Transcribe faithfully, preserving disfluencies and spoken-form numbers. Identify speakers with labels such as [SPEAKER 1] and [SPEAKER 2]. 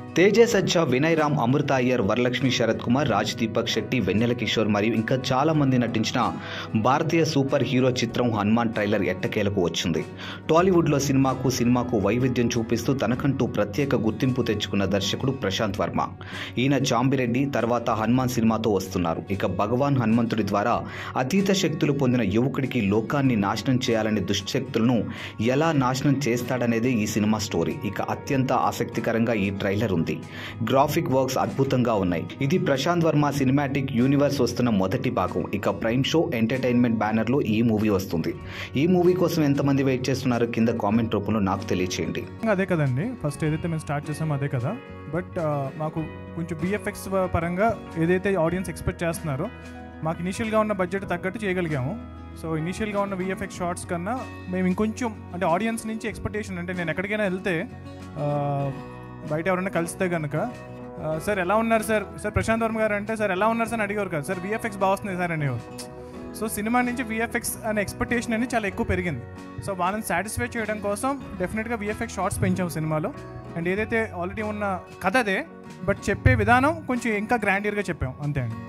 [SPEAKER 1] తేజ సజ్జా, వినయ్ రామ్, అమృత అయ్యర్, వరలక్ష్మి, శరత్ కుమార్, రాజ్ దీపక్ శెట్టి, వెన్నెల కిషోర్ మరియు ఇంకా చాలా మంది నటించిన భారతీయ సూపర్ హీరో చిత్రం హనుమాన్ ట్రైలర్ ఎట్టకేలకు వచ్చింది. టాలీవుడ్లో సినిమాకు సినిమాకు వైవిధ్యం చూపిస్తూ తనకంటూ ప్రత్యేక గుర్తింపు తెచ్చుకున్న దర్శకుడు ప్రశాంత్ వర్మ. ఈయన జాంబిరెడ్డి తర్వాత హనుమాన్ సినిమాతో వస్తున్నారు. ఇక భగవాన్ హనుమంతుడి ద్వారా అతీత శక్తులు పొందిన యువకుడికి లోకాన్ని నాశనం చేయాలనే దుష్టశక్తులను ఎలా నాశనం చేస్తాడనేదే ఈ సినిమా స్టోరీ. ఇక అత్యంత ఆసక్తికరంగా ఈ ట్రైలర్ ఉంది. గ్రాఫిక్ వర్క్స్ అద్భుతంగా ఉన్నాయి. ఇది ప్రశాంత్ వర్మ సినిమాటిక్ యూనివర్స్ వస్తున్న మొదటి భాగం. ఇక ప్రైమ్ షో ఎంటర్టైన్మెంట్ బ్యానర్ లో ఈ మూవీ వస్తుంది. ఈ మూవీ కోసం ఎంతమంది వెయిట్ చేస్తున్నారు కింద కామెంట్ రూపంలో నాకు తెలియచేయండి.
[SPEAKER 2] అదే కదండి, ఫస్ట్ ఏదైతే మేము స్టార్ట్ చేసామో అదే కదా. బట్ మాకు కొంచెం బిఎఫ్ఎక్స్ పరంగా ఏదైతే ఆడియన్స్ ఎక్స్పెక్ట్ చేస్తున్నారో మాకు ఇనీషియల్గా ఉన్న బడ్జెట్ తగ్గట్టు చేయగలిగాము. సో ఇనీషియల్గా ఉన్న విఎఫ్ఎక్స్ షార్ట్స్ కన్నా మేము ఇంకొంచెం అంటే ఆడియన్స్ నుంచి ఎక్స్పెక్టేషన్, అంటే నేను ఎక్కడికైనా వెళ్తే బయట ఎవరైనా కలిస్తే కనుక సార్ ఎలా ఉన్నారు సార్ సార్ ప్రశాంత్ వర్మ గారు అంటే సార్ ఎలా ఉన్నారు సార్ అని అడిగేవారు కదా, సార్ విఎఫ్ఎక్స్ బాగా వస్తుంది సార్ అనేవారు. సో సినిమా నుంచి విఎఫ్ఎక్స్ అనే ఎక్స్పెక్టేషన్ అనేది చాలా ఎక్కువ పెరిగింది. సో వాళ్ళని సాటిస్ఫై చేయడం కోసం డెఫినెట్గా విఎఫ్ఎక్స్ షార్ట్స్ పెంచాము సినిమాలో. అండ్ ఏదైతే ఆల్రెడీ ఉన్న కథ అదే, బట్ చెప్పే విధానం కొంచెం ఇంకా గ్రాండియర్గా చెప్పాము అంతే అండి.